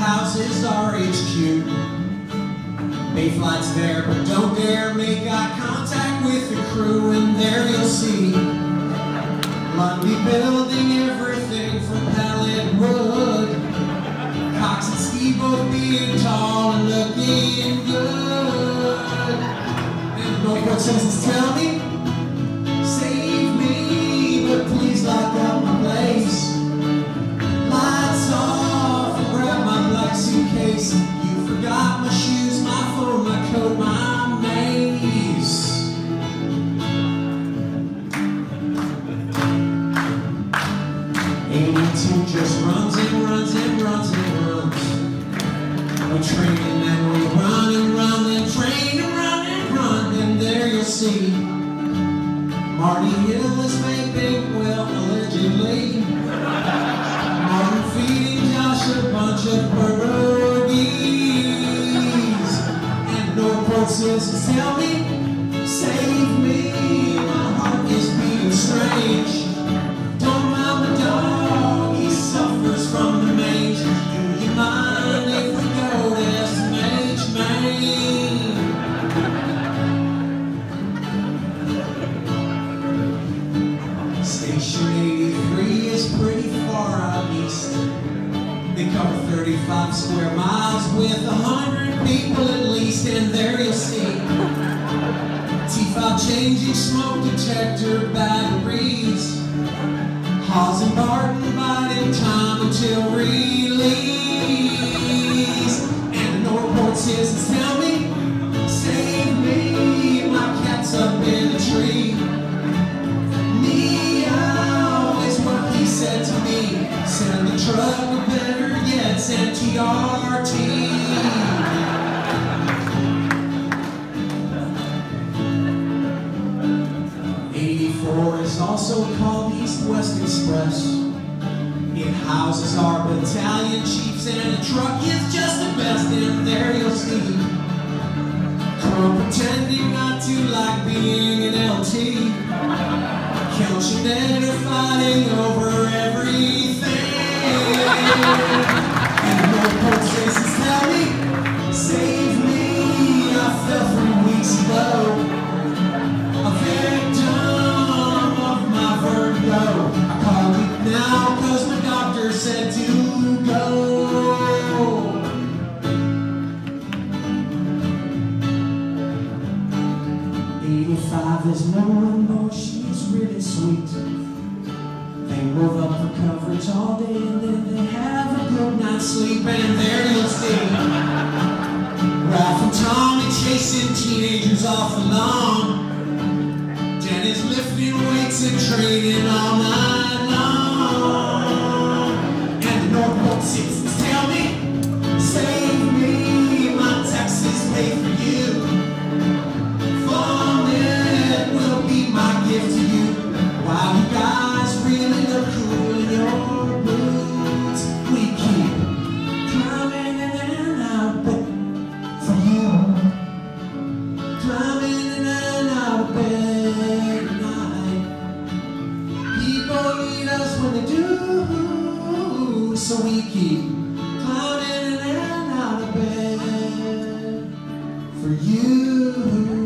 House is our HQ. Mayflight's there, but don't dare make eye contact with the crew, and there you'll see Lundy building everything from pallet wood. Cox and Steve both being tall and looking good. And Northport citizens tell me, save me, but please lock up my place. Lights off and grab my black suitcase. You forgot my shoes, my phone, my coat, my mace. 82 just runs and runs and runs and runs. We train and then we run and run and train and run and run, and there you'll see Marty Hill is vaping, well, allegedly. Martin feeding Josh a bunch of pierogies. And Northport citizens tell me, save me, my heart is beating strange. Don't mind the dog, he suffers from the mange. Do you mind if we go to SMH, Maine? Station 83 is pretty far out east. They cover 35 square miles with 100 people at least, and there you'll see T5 changing smoke detector batteries. Hawes and Barton biding time until release. And Northport citizens tell me, save me, my cat's up in a tree. Meow is what he said to me. Send the truck, or better yet, send TRT. 84 is also called East-West Express. It houses our battalion chiefs, and the truck is just the best, and there you'll see crew pretending not to like being an LT. Couch and Ed are fighting over everything. And Northport citizens tell me, save me, I fell 3 weeks ago. A victim of my vertigo. I call it now cause my doctor said to go. 85 is no one more, she's really sweet. They move up for coverage all day and then they have a good night's sleep, and there you'll see Ralph and Tommy chasing teenagers off the lawn. Dennis lifting weights and training all night long. And the Northport citizens tell me, save me, my taxes pay for you. Fun it will be my gift to you. While you guys really look cool in your boots, we keep climbing in and out of bed for you. Climbing in and out of bed at night. People need us when they do, so we keep climbing in and out of bed for you.